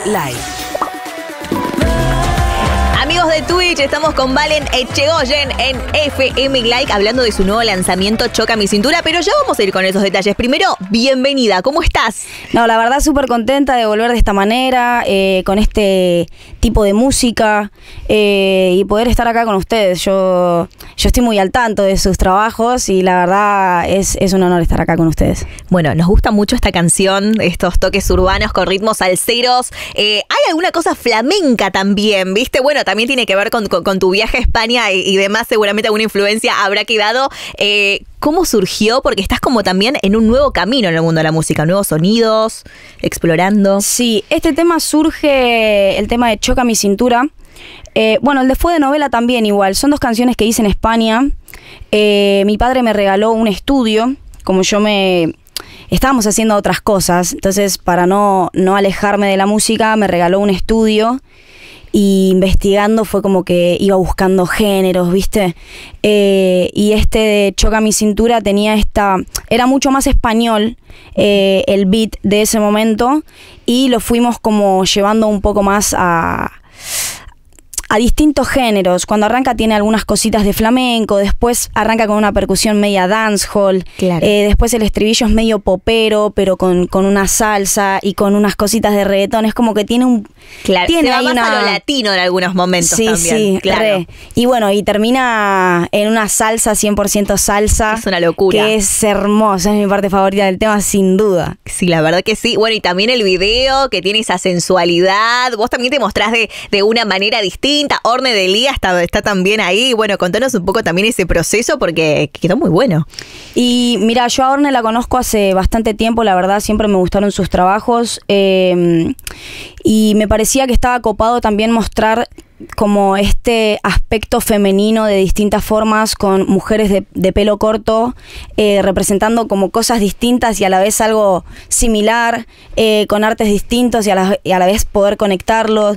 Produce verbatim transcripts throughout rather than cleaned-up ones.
Live. Amigos de Twitch, estamos con Valen Echegoyen en F M Like hablando de su nuevo lanzamiento Choca mi cintura, pero ya vamos a ir con esos detalles. Primero, bienvenida, ¿cómo estás? No, la verdad súper contenta de volver de esta manera, eh, con este tipo de música eh, y poder estar acá con ustedes. Yo, yo estoy muy al tanto de sus trabajos y la verdad es, es un honor estar acá con ustedes. Bueno, nos gusta mucho esta canción, estos toques urbanos con ritmos salseros. Eh, hay alguna cosa flamenca también, ¿viste? Bueno, también tiene que ver con, con, con tu viaje a España y, y demás, seguramente alguna influencia habrá quedado. Eh, ¿Cómo surgió? Porque estás como también en un nuevo camino en el mundo de la música, nuevos sonidos, explorando. Sí, este tema surge, el tema de Choca mi cintura. Eh, bueno, el de Fue de Novela también igual, son dos canciones que hice en España. Eh, mi padre me regaló un estudio, como yo me... Estábamos haciendo otras cosas, entonces para no, no alejarme de la música me regaló un estudio. Y investigando fue como que iba buscando géneros, ¿viste? Eh, y este de Choca mi cintura tenía esta... Era mucho más español eh, el beat de ese momento y lo fuimos como llevando un poco más a... a distintos géneros. Cuando arranca tiene algunas cositas de flamenco, después arranca con una percusión media dancehall, claro. eh, después el estribillo es medio popero, pero con, con una salsa y con unas cositas de reggaetón. Es como que tiene un... Claro, tiene se va ahí más una... a lo latino en algunos momentos sí, también. Sí, claro. Re. Y bueno, y termina en una salsa, cien por ciento salsa. Es una locura. Que es hermosa, es mi parte favorita del tema, sin duda. Sí, la verdad que sí. Bueno, y también el video que tiene esa sensualidad. Vos también te mostrás de, de una manera distinta. Orne de Lía está, está también ahí. Bueno, contanos un poco también ese proceso porque quedó muy bueno. Y mira, yo a Orne la conozco hace bastante tiempo, la verdad, siempre me gustaron sus trabajos. Eh, y me parecía que estaba copado también mostrar como este aspecto femenino de distintas formas con mujeres de, de pelo corto, eh, representando como cosas distintas y a la vez algo similar, eh, con artes distintos y a la, y a la vez poder conectarlos.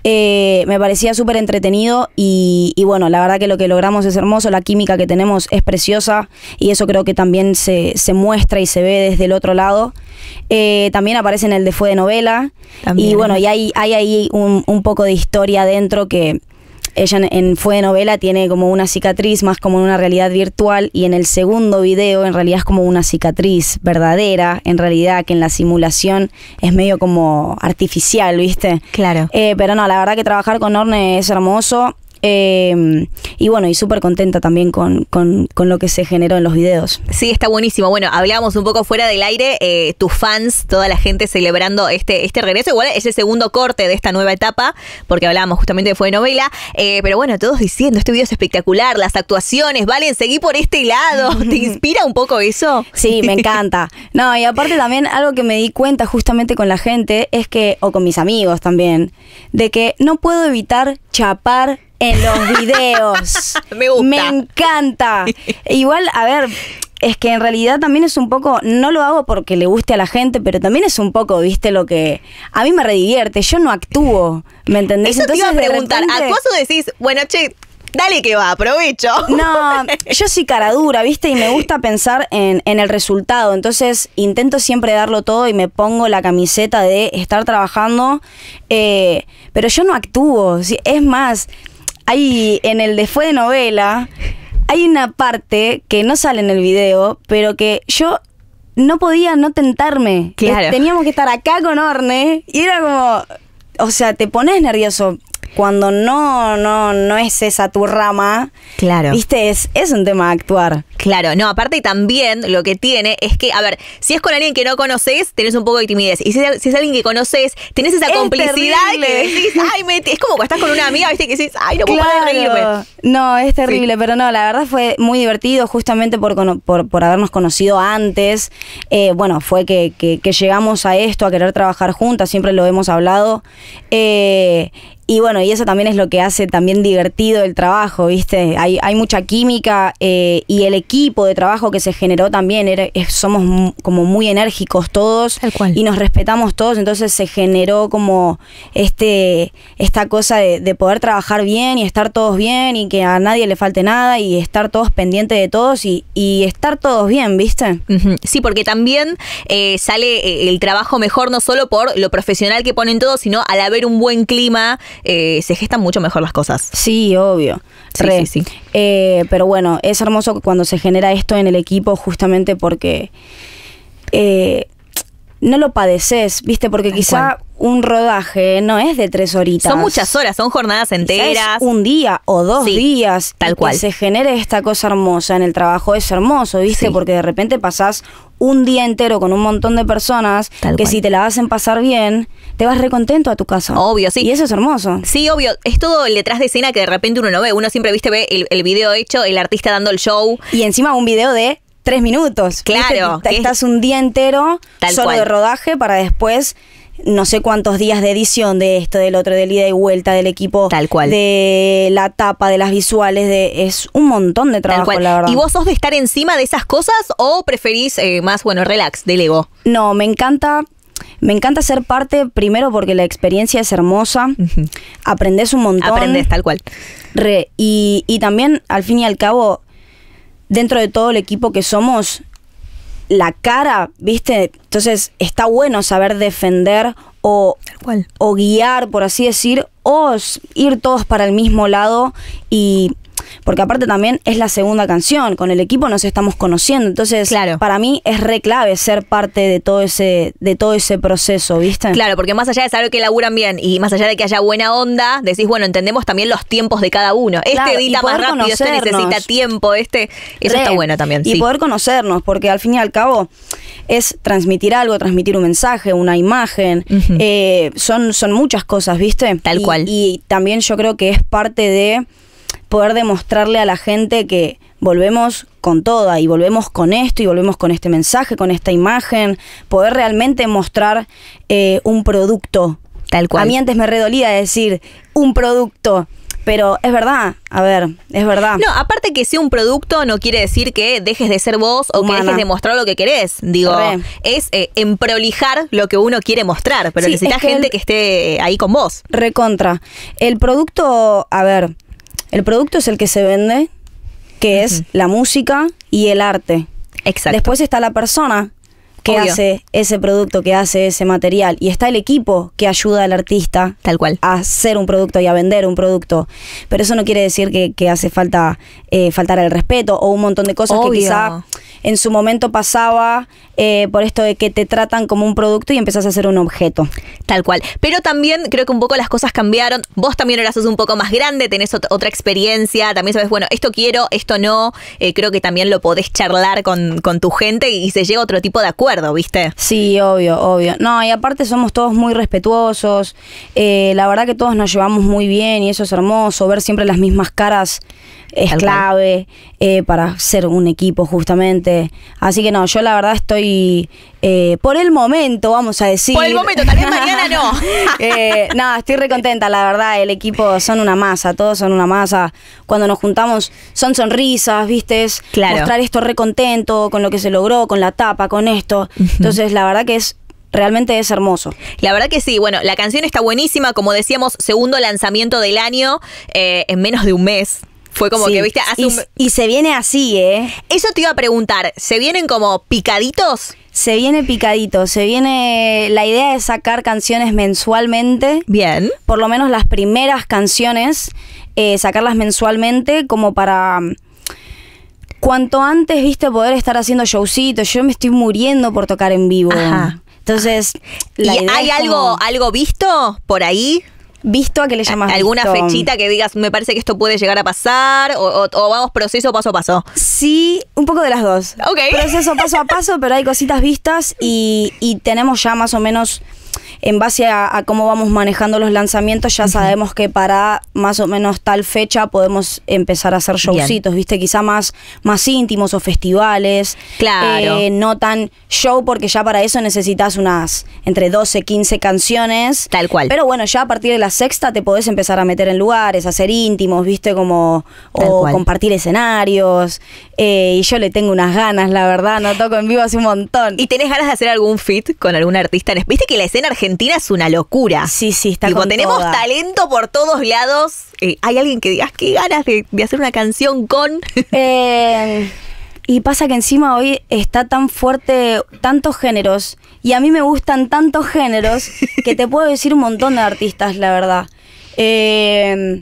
Eh, me parecía súper entretenido y, y bueno, la verdad que lo que logramos es hermoso, la química que tenemos es preciosa y eso creo que también se, se muestra y se ve desde el otro lado. Eh, también aparece en el de Fue de Novela también. Y bueno, y hay, hay ahí un, un poco de historia dentro que ella en, en Fue de Novela tiene como una cicatriz más como en una realidad virtual y en el segundo video en realidad es como una cicatriz verdadera, en realidad que en la simulación es medio como artificial, ¿viste? Claro. Eh, pero no, la verdad que trabajar con Orne es hermoso. Eh, y bueno, y súper contenta también con, con, con lo que se generó en los videos. Sí, está buenísimo. Bueno, hablábamos un poco fuera del aire, eh, tus fans, toda la gente celebrando este, este regreso. Igual es el segundo corte de esta nueva etapa, porque hablábamos justamente de Fue de Novela. Eh, pero bueno, todos diciendo, este video es espectacular, las actuaciones, Valen, seguí por este lado. ¿Te inspira un poco eso? Sí, me encanta. No, y aparte también algo que me di cuenta justamente con la gente es que, o con mis amigos también, de que no puedo evitar chapar en los videos. Me gusta. Me encanta. Igual, a ver, es que en realidad también es un poco, no lo hago porque le guste a la gente, pero también es un poco, viste, lo que a mí me redivierte. Yo no actúo, ¿me entendés? Eso Entonces, te iba a preguntar, repente, ¿actuás o decís, bueno, che, dale que va, aprovecho? No, yo soy cara dura, ¿viste? Y me gusta pensar en, en el resultado. Entonces intento siempre darlo todo y me pongo la camiseta de estar trabajando. Eh, pero yo no actúo. Es más, hay en el de Fue de Novela, hay una parte que no sale en el video, pero que yo no podía no tentarme. Claro. Teníamos que estar acá con Orne y era como... O sea, te pones nervioso cuando no, no, no es esa tu rama. Claro. Viste, es, es un tema actuar. Claro, no, aparte también lo que tiene es que, a ver, si es con alguien que no conoces, tenés un poco de timidez. Y si, si es alguien que conoces, tenés esa es complicidad terrible. que decís, ay, me, es como cuando estás con una amiga, viste, que decís, ay, no puedo Claro. reírme. No, es terrible, Sí. pero no, la verdad fue muy divertido justamente por, cono- por, por habernos conocido antes. Eh, bueno, fue que, que, que llegamos a esto, a querer trabajar juntas, siempre lo hemos hablado. Eh, y bueno, y eso también es lo que hace también divertido el trabajo, ¿viste? Hay, hay mucha química eh, y el equipo de trabajo que se generó también, era, es, somos m- como muy enérgicos todos. Tal cual. Y nos respetamos todos, entonces se generó como este esta cosa de, de poder trabajar bien y estar todos bien y que a nadie le falte nada y estar todos pendientes de todos y, y estar todos bien, ¿viste? Ujú. Sí, porque también eh, sale eh, el trabajo mejor no solo por lo profesional que ponen todos, sino al haber un buen clima, eh, se gestan mucho mejor las cosas. Sí, obvio. Sí, Re. sí, sí. Eh, pero bueno, es hermoso cuando se genera esto en el equipo justamente porque eh, no lo padeces, ¿viste? Porque Tal quizá cual. un rodaje no es de tres horitas. Son muchas horas, son jornadas Quizá enteras. es un día o dos Sí, días. tal y cual. Que se genere esta cosa hermosa en el trabajo es hermoso, ¿viste? Sí. Porque de repente pasás un día entero con un montón de personas Tal que cual. si te la hacen pasar bien, te vas recontento a tu casa. Obvio, sí. Y eso es hermoso. Sí, obvio, es todo el detrás de escena que de repente uno no ve. Uno siempre, viste, ve el, el video hecho, el artista dando el show. Y encima un video de tres minutos. Claro, ¿viste? que Estás un día entero Tal solo cual. de rodaje para después no sé cuántos días de edición de esto, del otro, del ida y vuelta del equipo. Tal cual. De la tapa, de las visuales, de es un montón de Tal trabajo, cual. la verdad. ¿Y vos sos de estar encima de esas cosas o preferís eh, más, bueno, relax, del ego? No, me encanta... Me encanta ser parte, primero porque la experiencia es hermosa, Ujú. aprendes un montón. Aprendés, tal cual. Re, y, y también, al fin y al cabo, dentro de todo el equipo que somos, la cara, ¿viste? Entonces está bueno saber defender o, Tal cual. o guiar, por así decir, o s- ir todos para el mismo lado y... Porque aparte también es la segunda canción, con el equipo nos estamos conociendo, entonces Claro. para mí es re clave ser parte de todo ese de todo ese proceso, ¿viste? Claro, porque más allá de saber que laburan bien y más allá de que haya buena onda, decís, bueno, entendemos también los tiempos de cada uno. Este Claro, edita y más poder rápido, este conocernos. necesita tiempo, este... Eso Re. está bueno también, Y sí. poder conocernos, porque al fin y al cabo es transmitir algo, transmitir un mensaje, una imagen. Ujú. eh, son, son muchas cosas, ¿viste? Tal Y- cual. Y también yo creo que es parte de poder demostrarle a la gente que volvemos con toda y volvemos con esto y volvemos con este mensaje, con esta imagen, poder realmente mostrar eh, un producto. Tal cual. A mí antes me redolía decir un producto, pero es verdad, a ver, es verdad. No, aparte que sea un producto no quiere decir que dejes de ser vos o Humana. que dejes de mostrar lo que querés. Digo, Re. es eh, emprolijar lo que uno quiere mostrar, pero Sí, necesitas es que gente el- que esté eh, ahí con vos. Recontra. El producto, a ver, el producto es el que se vende, que es la música y el arte. Exacto. Después está la persona que Obvio. hace ese producto, que hace ese material. Y está el equipo que ayuda al artista Tal cual. a hacer un producto y a vender un producto. Pero eso no quiere decir que, que hace falta eh, faltar el respeto o un montón de cosas Obvio. que quizá en su momento pasaba eh, por esto de que te tratan como un producto y empezás a ser un objeto. Tal cual. Pero también creo que un poco las cosas cambiaron. Vos también ahora sos un poco más grande, tenés ot- otra experiencia. También sabes, bueno, esto quiero, esto no. Eh, creo que también lo podés charlar con, con tu gente y, y se llega a otro tipo de acuerdo, ¿viste? Sí, obvio, obvio. No, y aparte somos todos muy respetuosos. Eh, la verdad que todos nos llevamos muy bien y eso es hermoso. Ver siempre las mismas caras es Tal cual. clave eh, para ser un equipo justamente. Así que no, yo la verdad estoy eh, por el momento, vamos a decir. Por el momento, tal vez mañana no. eh, no, estoy recontenta, la verdad. El equipo son una masa, todos son una masa. Cuando nos juntamos son sonrisas, ¿viste? Es Claro. mostrar esto recontento con lo que se logró, con la tapa, con esto. Entonces, la verdad que es realmente es hermoso. La verdad que sí, bueno, la canción está buenísima, como decíamos, segundo lanzamiento del año eh, en menos de un mes. Fue como Sí. que, viste, hace y, un... y se viene así, ¿eh? Eso te iba a preguntar, ¿se vienen como picaditos? Se viene picadito, se viene la idea de sacar canciones mensualmente. Bien. Por lo menos las primeras canciones, eh, sacarlas mensualmente como para mm, cuanto antes, viste, poder estar haciendo showcitos. Yo me estoy muriendo por tocar en vivo. Ajá. Entonces, ¿Y la idea hay es algo, como, algo visto por ahí? visto a que le llamas ¿Alguna visto? fechita que digas, me parece que esto puede llegar a pasar? ¿O, o- o vamos proceso paso a paso? Sí, un poco de las dos. Ok. Proceso paso a paso, pero hay cositas vistas y, y tenemos ya más o menos en base a, a cómo vamos manejando los lanzamientos, ya uh-huh. sabemos que para más o menos tal fecha podemos empezar a hacer showcitos, Bien. ¿viste? Quizá más, más íntimos o festivales. Claro. Eh, no tan show, porque ya para eso necesitas unas entre doce, quince canciones. Tal cual. Pero bueno, ya a partir de la sexta te podés empezar a meter en lugares, a hacer íntimos, ¿viste? Como, o cual. compartir escenarios. Eh, y yo le tengo unas ganas, la verdad, no toco en vivo hace un montón. ¿Y tenés ganas de hacer algún feat con algún artista? Viste que la escena argentina es una locura. Sí, sí, está tipo, con tenemos toda. talento por todos lados. Eh, ¿Hay alguien que digas qué ganas de, de hacer una canción con? Eh, y pasa que encima hoy está tan fuerte, tantos géneros, y a mí me gustan tantos géneros, que te puedo decir un montón de artistas, la verdad. Eh,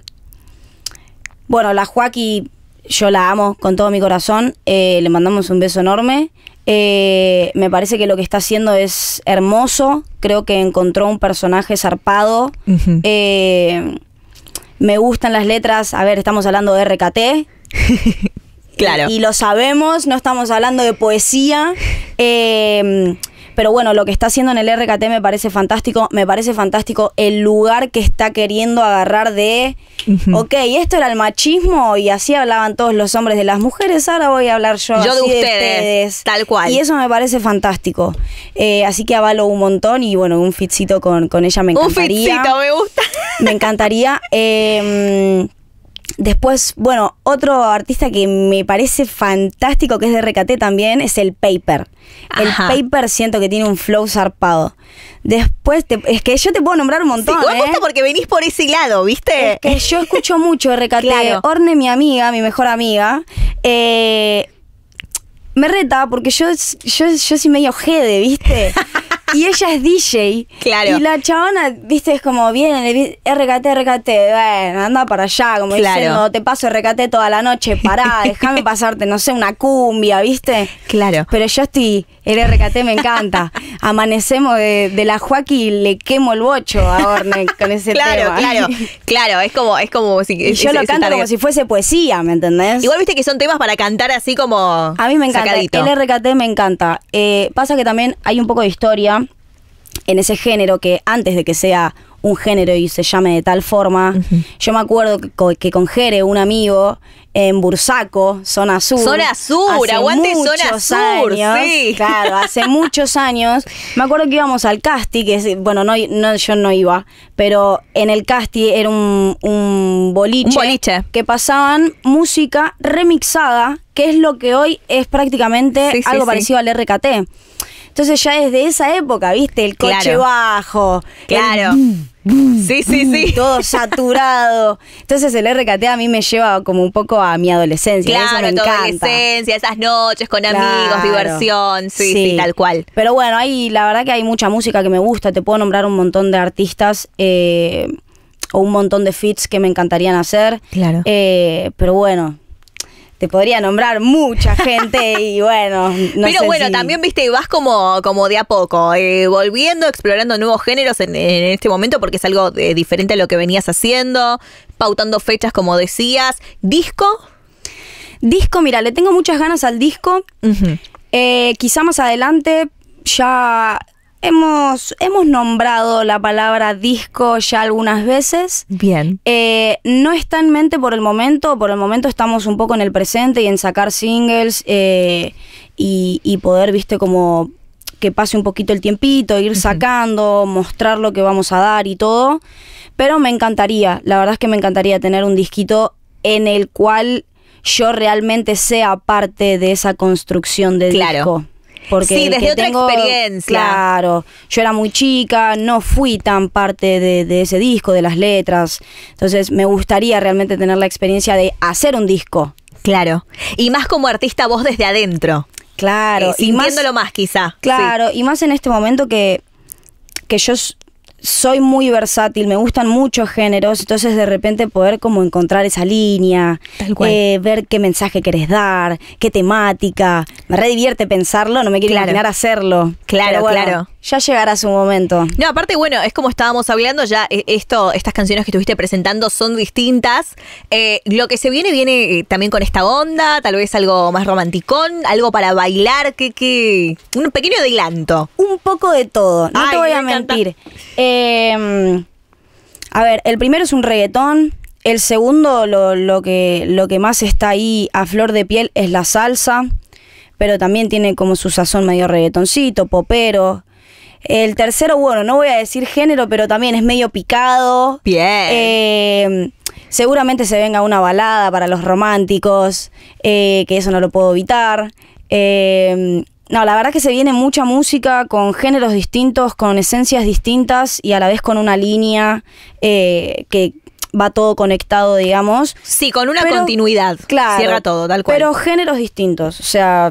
bueno, la Joaquí, yo la amo con todo mi corazón, eh, le mandamos un beso enorme. Eh, me parece que lo que está haciendo es hermoso, creo que encontró un personaje zarpado. Uh-huh. eh, me gustan las letras, a ver, estamos hablando de R K T. Claro. Y, y lo sabemos, no estamos hablando de poesía. Eh, pero bueno, lo que está haciendo en el R K T me parece fantástico. Me parece fantástico el lugar que está queriendo agarrar de... Uh-huh. Ok, esto era el machismo y así hablaban todos los hombres de las mujeres. Ahora voy a hablar yo, yo así de, ustedes, de ustedes. Tal cual. Y eso me parece fantástico. Eh, así que avalo un montón y bueno, un fitcito con, con ella me encantaría. Un fitcito, me gusta. Me encantaría. Eh, Después, bueno, otro artista que me parece fantástico, que es de R K T también, es el Paper. El Ajá. Paper siento que tiene un flow zarpado. Después, te, es que yo te puedo nombrar un montón, sí, me gusta ¿eh? porque venís por ese lado, ¿viste? Es que yo escucho mucho R K T. Claro. Orne, mi amiga, mi mejor amiga, eh, me reta porque yo, yo, yo soy medio jede, ¿viste? Y ella es D J. Claro. Y la chabona, viste, es como, viene, R K T, R K T, bueno, anda para allá, como claro. diciendo, te paso R K T toda la noche, pará, déjame pasarte, no sé, una cumbia, ¿viste? Claro. Pero yo estoy, el R K T me encanta. Amanecemos de, de la Joaquí y le quemo el bocho a Orne con ese claro, tema. Claro, claro, claro, es como, es como si... Y yo es, lo es canto como si fuese poesía, ¿me entendés? Igual viste que son temas para cantar así como a mí me encanta, sacadito. El R K T me encanta. Eh, pasa que también hay un poco de historia en ese género, que antes de que sea un género y se llame de tal forma, uh-huh. yo me acuerdo que, que con Jere, un amigo, en Bursaco, Zona Sur. Zona Sur, aguante Zona Sur, años, sí. Claro, hace muchos años. Me acuerdo que íbamos al Casti, que es, bueno, no, no, yo no iba, pero en el Casti era un, un boliche, un boliche que pasaban música remixada, que es lo que hoy es prácticamente sí, algo sí, parecido sí. al R K T. Entonces ya desde esa época, ¿viste? El coche claro. bajo. Claro. El... Sí, sí, sí. Todo saturado. Entonces el R K T a mí me lleva como un poco a mi adolescencia. Claro, eso me tu encanta. adolescencia, esas noches con claro. amigos, diversión. Sí, sí, sí, tal cual. Pero bueno, hay, la verdad que hay mucha música que me gusta. Te puedo nombrar un montón de artistas eh, o un montón de feats que me encantarían hacer. Claro. Eh, pero bueno... Te podría nombrar mucha gente y bueno, no Pero sé bueno, si... también, viste, vas como, como de a poco, eh, volviendo, explorando nuevos géneros en, en este momento, porque es algo eh, diferente a lo que venías haciendo, pautando fechas, como decías. ¿Disco? Disco, mira, le tengo muchas ganas al disco. Uh-huh. Eh, quizá más adelante ya... Hemos, hemos nombrado la palabra disco ya algunas veces. Bien. Eh, no está en mente por el momento. Por el momento estamos un poco en el presente y en sacar singles eh, y, y poder, viste, como que pase un poquito el tiempito, ir uh-huh. sacando, mostrar lo que vamos a dar y todo. Pero me encantaría, la verdad es que me encantaría tener un disquito en el cual yo realmente sea parte de esa construcción de claro. disco. Porque sí, desde otra tengo, experiencia. Claro, yo era muy chica, no fui tan parte de, de ese disco, de las letras. Entonces me gustaría realmente tener la experiencia de hacer un disco. Claro, y más como artista vos desde adentro. Claro. Eh, sintiéndolo más, más quizá. Claro, sí. Y más en este momento que, que yo soy muy versátil, me gustan muchos géneros, entonces de repente poder como encontrar esa línea, eh, ver qué mensaje querés dar, qué temática, me re divierte pensarlo, no me quiero claro. imaginar hacerlo. Claro, bueno, claro. Ya llegará su momento. No, aparte, bueno, es como estábamos hablando, ya esto, estas canciones que estuviste presentando son distintas. Eh, lo que se viene, viene también con esta onda, tal vez algo más romanticón, algo para bailar, que, que un pequeño adelanto. Un poco de todo, no Ay, te voy a me encanta. mentir. Eh, a ver, el primero es un reggaetón, el segundo, lo, lo, que, lo que más está ahí a flor de piel es la salsa, pero también tiene como su sazón medio reggaetoncito, popero. El tercero, bueno, no voy a decir género, pero también es medio picado. Bien. Eh, seguramente se venga una balada para los románticos, eh, que eso no lo puedo evitar. Eh, no, la verdad que se viene mucha música con géneros distintos, con esencias distintas y a la vez con una línea eh, que va todo conectado, digamos. Sí, con una pero, continuidad. Claro. Cierra todo, tal cual. Pero géneros distintos, o sea...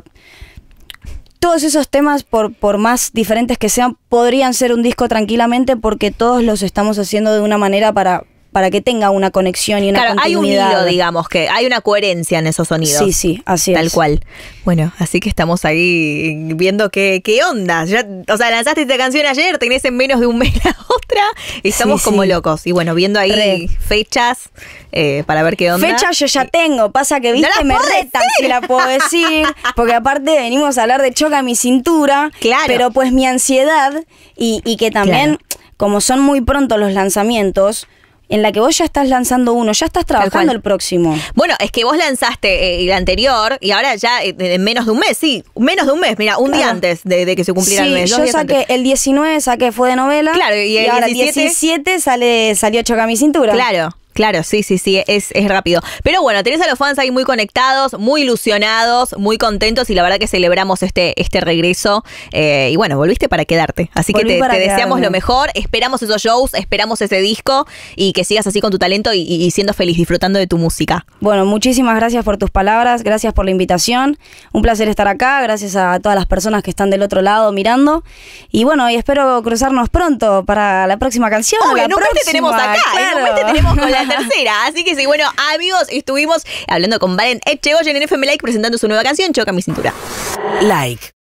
Todos esos temas, por, por más diferentes que sean, podrían ser un disco tranquilamente porque todos los estamos haciendo de una manera para, para que tenga una conexión y una claro, continuidad. hay un hilo, digamos, que hay una coherencia en esos sonidos. Sí, sí, así Tal es. cual. Bueno, así que estamos ahí viendo qué, qué onda. Ya, o sea, lanzaste esta canción ayer, tenés en menos de un mes la otra. Estamos Sí, como sí. locos. Y bueno, viendo ahí Re. fechas eh, para ver qué onda. Fecha yo ya tengo, pasa que viste, la me puedo retan si la puedo decir, porque aparte venimos a hablar de Choca mi cintura, Claro. pero pues mi ansiedad y, y que también, Claro. como son muy pronto los lanzamientos, en la que vos ya estás lanzando uno, ya estás trabajando cual. el próximo. Bueno, es que vos lanzaste eh, el anterior y ahora ya eh, en menos de un mes, sí, menos de un mes, mira, un día Claro. antes de, de que se cumpliera Sí, el mes. dos yo días saqué antes. el diecinueve, saqué Fue de Novela. Claro, y el ahora diecisiete el diecisiete sale, salió Choca mi cintura. Claro. Claro, sí, sí, sí, es, es rápido. Pero bueno, tenés a los fans ahí muy conectados, muy ilusionados, muy contentos y la verdad que celebramos este, este regreso. Eh, y bueno, volviste para quedarte. Así Volví que te, para te deseamos quedarme. lo mejor, esperamos esos shows, esperamos ese disco y que sigas así con tu talento y, y siendo feliz, disfrutando de tu música. Bueno, muchísimas gracias por tus palabras, gracias por la invitación. Un placer estar acá, gracias a todas las personas que están del otro lado mirando. Y bueno, y espero cruzarnos pronto para la próxima canción. Obvio, la nunca te próxima, tenemos acá, claro. nunca te tenemos con la tercera. Así que sí, bueno, amigos, estuvimos hablando con Valen Etchegoyen en F M Like presentando su nueva canción, Choca mi cintura. Like.